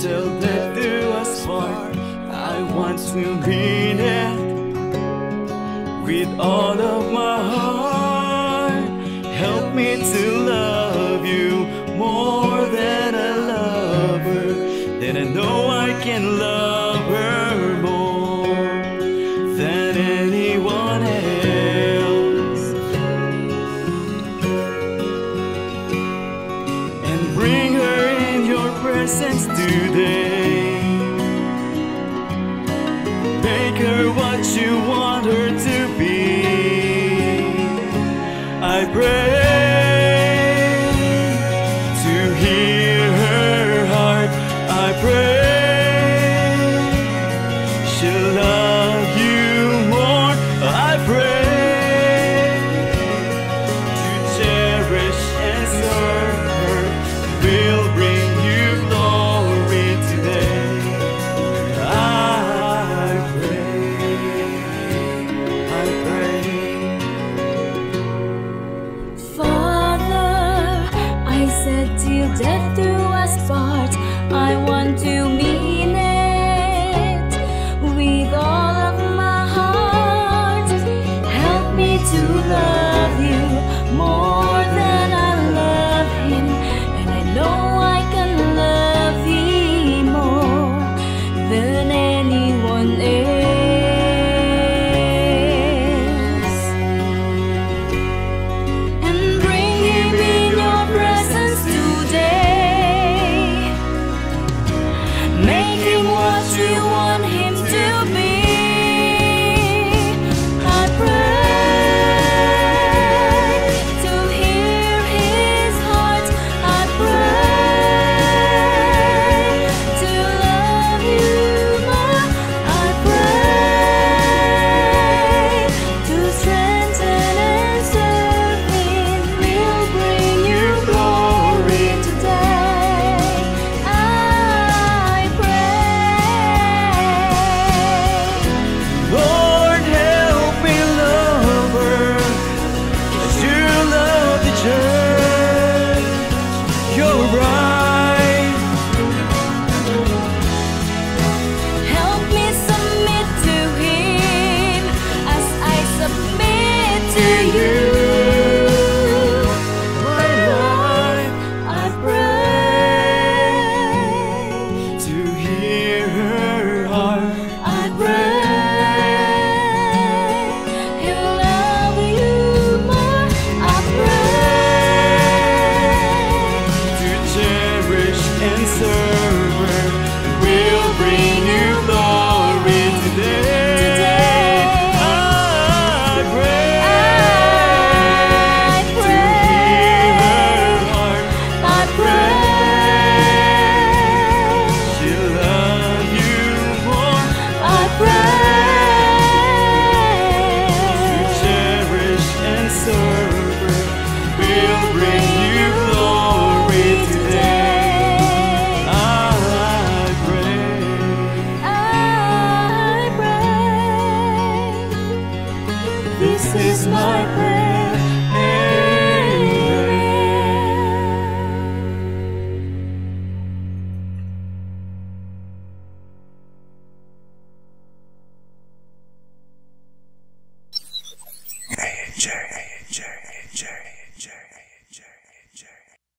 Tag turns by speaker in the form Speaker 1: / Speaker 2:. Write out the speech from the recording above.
Speaker 1: till death do us part. I want to mean it with all of my heart. Help me to love you more than I love her. Then I know I can love her more than anyone else. And bring her in your presence today. Make her what you want her to be. I pray to hear her heart. I pray she'll love you more. I pray to cherish and serve her. We'll bring you glory today. I pray.
Speaker 2: Father, I said till death do us part. I want to mean it with all of my heart. Help me to love you more than I love him, and I know I can love thee more than anyone else. And bring him in your presence today. Make him what you want him to be. I pray to hear his heart. I pray to love you more. I pray to strengthen and serve him. We'll bring you glory today. I
Speaker 1: Lord, help me love her as you love the church, your bride.
Speaker 2: help me submit to him as I submit to you.
Speaker 1: My life,
Speaker 2: I pray
Speaker 1: to hear her heart.
Speaker 2: I pray he'll love you more. I pray
Speaker 1: To cherish and serve her, we'll bring you glory today. I pray to hear her heart.
Speaker 2: I pray
Speaker 1: She'll love you more.
Speaker 2: I pray
Speaker 1: To cherish and serve her, we'll bring you glory today. I pray.
Speaker 2: This is my prayer. Amen.
Speaker 3: AJ.